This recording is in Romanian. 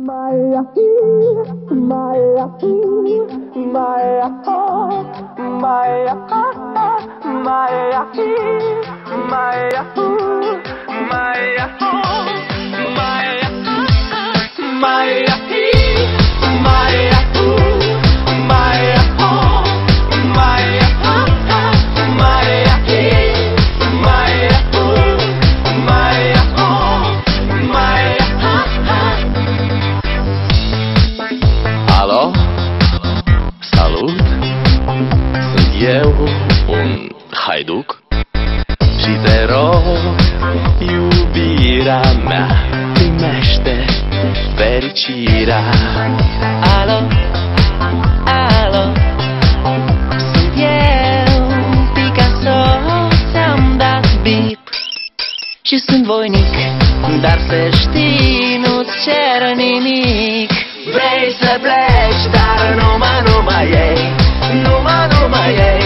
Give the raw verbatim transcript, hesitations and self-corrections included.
Maya, Maya, Maya, Maya, Maya, Maya, Maya, Maya, Alo? Salut! Sunt eu, un haiduc, și te rog, iubirea mea, primește fericirea. Alo? Alo? Sunt eu, Picasso, ți-am dat bip și sunt voinic, dar să știi, nu-ți cer nimic. Vrei să pleci, dar numai, numai ei, numai, numai ei.